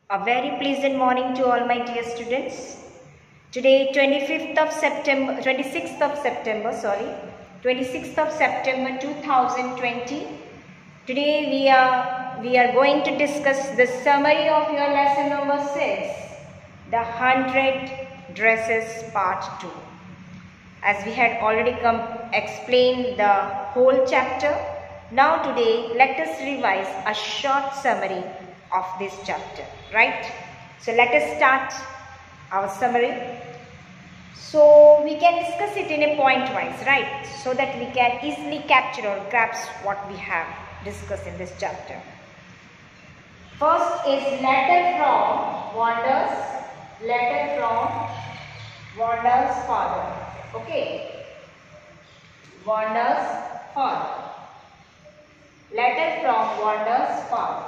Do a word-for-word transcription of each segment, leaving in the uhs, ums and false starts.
A very pleasant morning to all my dear students. Today, twenty-fifth of September, twenty-sixth of September, sorry, twenty-sixth of September two thousand twenty. Today we are we are going to discuss the summary of your lesson number six, the hundred dresses part two. As we had already come explained the whole chapter, now today let us revise a short summary of this chapter, right? So let us start our summary. So we can discuss it in a point wise, right? So that we can easily capture or grasp what we have discussed in this chapter. First is letter from Wanda's, letter from Wanda's father. Okay, Wanda's father. Letter from Wanda's father.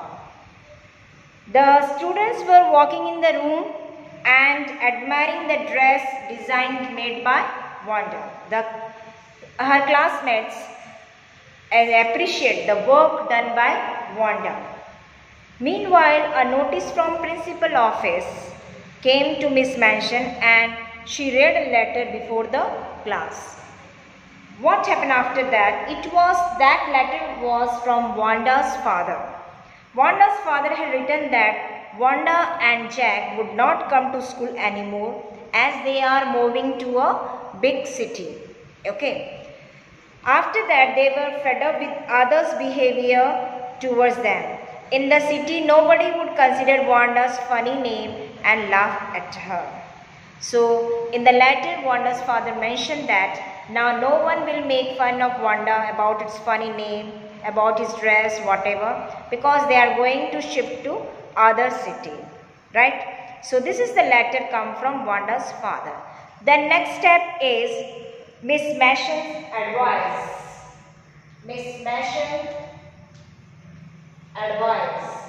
The students were walking in the room and admiring the dress design made by Wanda. The, her classmates appreciate the work done by Wanda. Meanwhile, a notice from principal office came to Miss Mansion and she read a letter before the class. What happened after that? It was that letter was from Wanda's father. Wanda's father had written that Wanda and Jack would not come to school anymore as they are moving to a big city. Okay. After that, they were fed up with others' behavior towards them. In the city, nobody would consider Wanda's funny name and laugh at her. So, in the letter, Wanda's father mentioned that now no one will make fun of Wanda about its funny name, about his dress, whatever, because they are going to shift to other city, right? So this is the letter come from Wanda's father. The next step is Miss Mason's advice. Miss Mason advice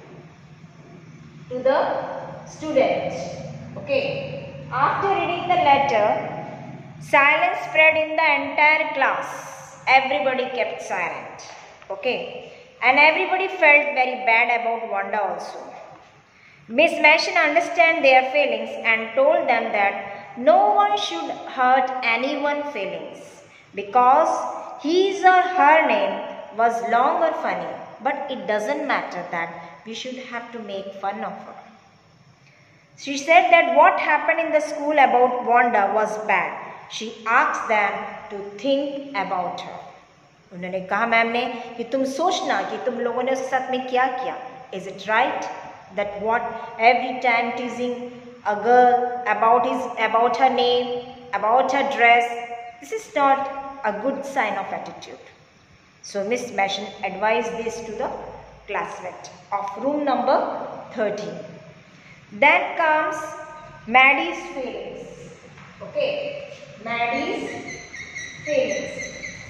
to the students. Okay. After reading the letter, silence spread in the entire class. Everybody kept silent. Okay. And everybody felt very bad about Wanda also. Miss Mason understood their feelings and told them that no one should hurt anyone's feelings because his or her name was long or funny. But it doesn't matter that we should have to make fun of her. She said that what happened in the school about Wanda was bad. She asked them to think about her. उन्होंने कहा ma'am ने कि तुम सोचना कि तुम लोगों ने उसके साथ में क्या किया. Is it right that what every time teasing a girl about his about her name, about her dress, this is not a good sign of attitude. So Miss Mason advised this to the classmate of room number thirteen. Then comes Maddie's feelings. Okay, Maddie's feelings.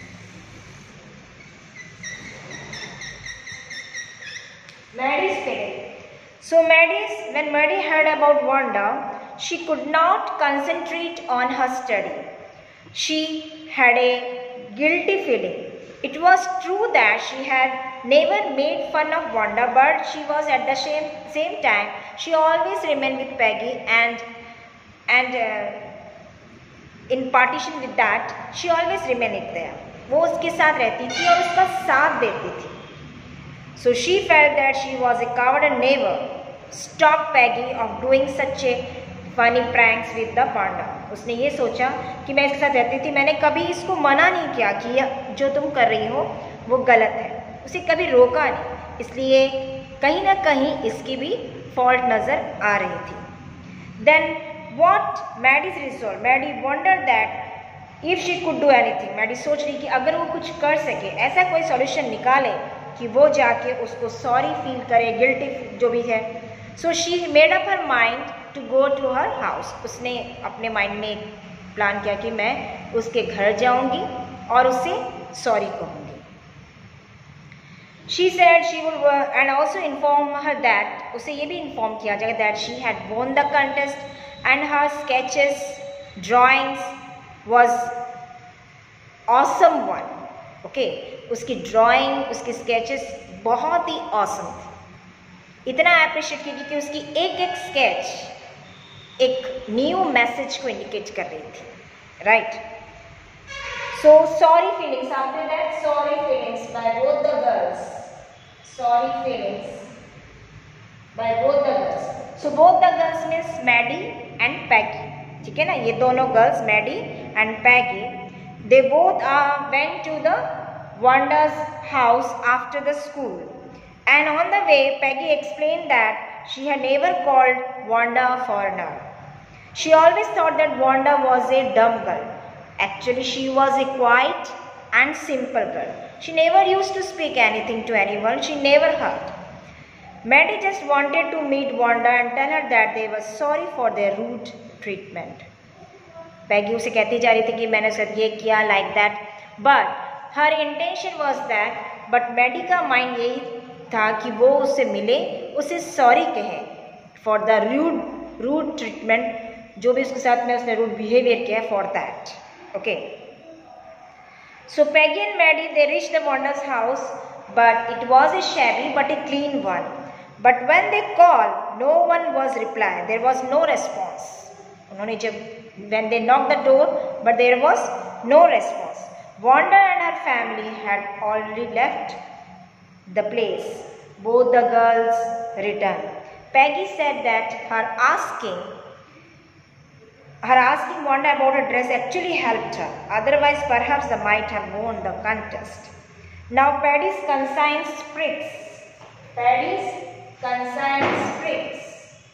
Maddie's feeling. So Maddie's, when Maddie heard about Wanda, she could not concentrate on her study. She had a guilty feeling. It was true that she had never made fun of Wanda, but she was at the same, same time, she always remained with Peggy and, and uh, in partition with that, she always remained there. वो उसके साथ रहती थी और उसका साथ देती थी. So she felt that she was a coward and never stopped Peggy of doing such a funny pranks with the Wanda. उसने ये सोचा कि मैं इसके साथ रहती थी, मैंने कभी इसको मना नहीं किया कि जो तुम कर रही हो वो गलत है. उसे कभी रोका नहीं, इसलिए कहीं ना कहीं इसकी भी फॉल्ट नज़र आ रही थी. Then what Maddie's resolve? Maddie wondered that if she could do anything. Maddie सोच रही कि अगर वो कुछ कर सके, ऐसा कोई सॉल्यूशन निकाले कि वो जाके उसको सॉरी फील करे, गिल्टी जो भी है. So she made up her mind to go to her house. उसने अपने माइंड में प्लान किया कि मैं उसके घर जाऊंगी और उससे सॉरी कहूँगी. She said she would and also inform her that, उसे ये भी इन्फॉर्म किया जाएगा that she had won the contest and her sketches drawings was awesome one. Okay, उसकी ड्राइंग, उसके स्केचेस बहुत ही ऑसम थे. इतना अप्रिशिएट की कि उसकी एक एक स्केच एक न्यू मैसेज को इंडिकेट कर रही थी, right. So sorry feelings, after that sorry feelings by both the girls, sorry feelings by both the girls. So both the girls means Maddie and Peggy, ठीक है ना, ये दोनों girls Maddie and Peggy, they both went to the Wanda's house after the school, and on the way Peggy explained that she had never called Wanda a foreigner. She always thought that Wanda was a dumb girl. Actually she was a quiet and simple girl. She never used to speak anything to anyone, she never hurt. Maddie just wanted to meet Wanda and tell her that they were sorry for their rude treatment. Peggy उसे कहती जा रही थी कि मैंने सिर्फ ये किया like that, but her intention was that, but Maddie का माइंड यही था कि वो उससे मिले, उसे सॉरी कहे for the rude rude treatment, जो भी उसके साथ में उसने रूड बिहेवियर किया for that, okay. So Peggy and Maddie they reached the Wanda's house, but it was a shabby but a clean one. But when they called, no one was reply. There was no response. उन्होंने जब when they knocked the door, but there was no response. Wanda and her family had already left the place. Both the girls returned. Peggy said that her asking, her asking Wanda about her dress actually helped her. Otherwise, perhaps they might have won the contest. Now, Paddy's conscience pricks. Paddy's conscience pricks.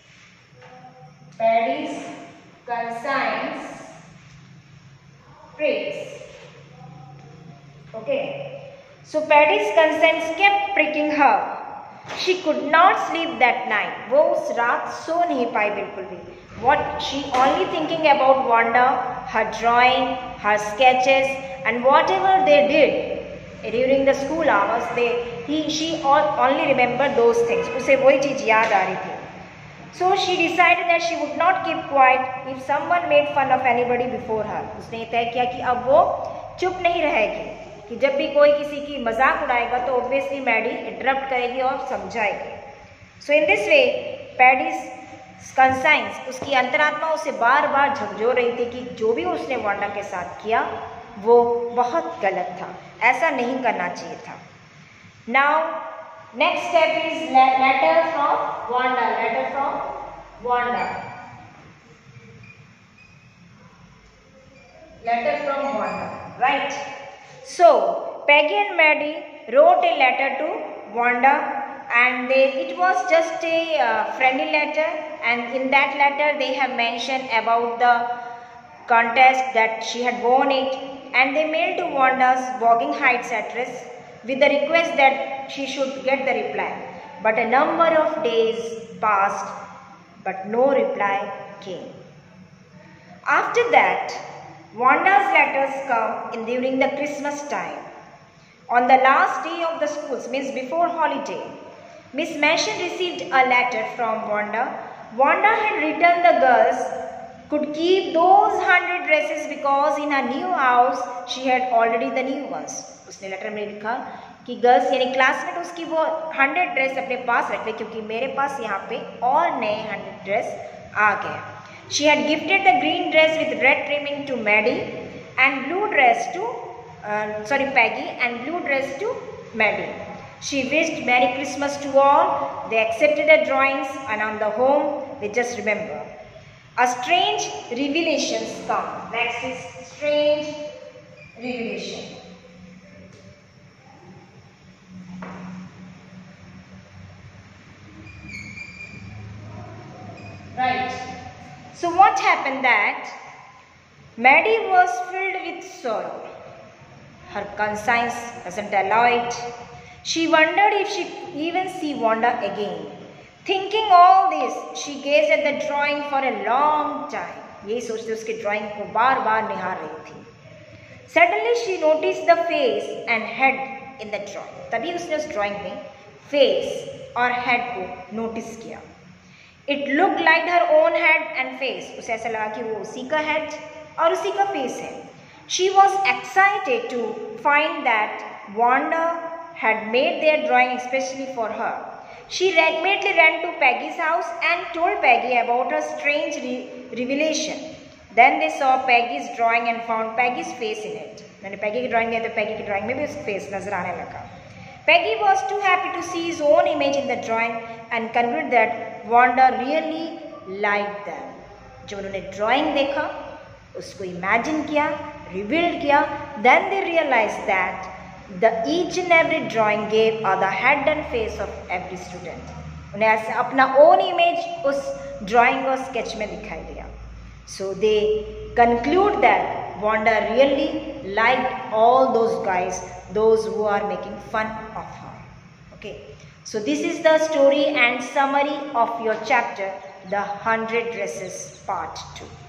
Paddy's conscience pricks. Okay, so Paddy's conscience kept pricking her. She could not sleep that night. वो उस रात सो नहीं पाई बिल्कुल भी. What she only thinking about Wanda, her drawing, her sketches, and whatever they did during the school hours. They he she all, only remembered those things. उसे वही चीज याद आ रही थी. So she decided that she would not keep quiet if someone made fun of anybody before her. उसने तय किया कि अब वो चुप नहीं रहेगी, कि जब भी कोई किसी की मजाक उड़ाएगा तो ऑब्वियसली मैडी इंटरप्ट करेगी और समझाएगी। So in this way Paddy's conscience, उसकी अंतरात्मा उसे बार बार झकझोर रही थी कि जो भी उसने वांडा के साथ किया वो बहुत गलत था, ऐसा नहीं करना चाहिए था। Now next step is letter from Wanda, letter from Wanda, letter from Wanda, right? So Peggy and Maddie wrote a letter to Wanda, and they, it was just a uh, friendly letter, and in that letter they have mentioned about the contest that she had won it, and they mailed to Wanda's Woking Heights address with the request that she should get the reply. But a number of days passed, but no reply came. After that, Wanda's letters come in during the Christmas time. On the last day of the schools, means before holiday, Miss Mansion received a letter from Wanda. Wanda had written the girls could keep those hundred dresses because in her new house she had already the new ones. उसने letter में लिखा कि girls यानी classmate उसकी वो hundred dress अपने पास रख ले, क्योंकि मेरे पास यहाँ पे और नए हंड्रेड ड्रेस आ गए। She had gifted the green dress with red trimming to Maddie and blue dress to, uh, sorry, Peggy, and blue dress to Maddie. She wished Merry Christmas to all. They accepted the drawings, and on the home, they just remember. A strange revelation comes. Next is strange revelation. Right. So what happened that Maddie was filled with sorrow. Her conscience doesn't allow it. She wondered if she could even see Wanda again. Thinking all this, she gazed at the drawing for a long time. यही सोचते उसके drawing को बार बार निहार रही थी. Suddenly she noticed the face and head in the drawing. तभी उसने उस drawing में face और head को notice किया. It looked like her own head and face. उसे ऐसा लगा कि वो उसी का head और उसी का face है. She was excited to find that Wanda had made their drawing especially for her. She immediately ran to Peggy's house and told Peggy about her strange re revelation. Then they saw Peggy's drawing and found Peggy's face in it. मैंने Peggy की drawing देखी तो Peggy की drawing में भी उसका face नजर आने लगा. Peggy was too happy to see his own image in the drawing and concluded that Wanda really liked them. जब उन्होंने drawing देखा, उसको imagine किया, revealed किया, then they realized that the each and every drawing gave uh, the head and face of every student. उन्हें ऐसे अपना own image उस drawing और sketch में दिखाई दिया. So they conclude that Wanda really liked all those guys, those who are making fun of her. Okay. So this is the story and summary of your chapter, The Hundred Dresses Part two.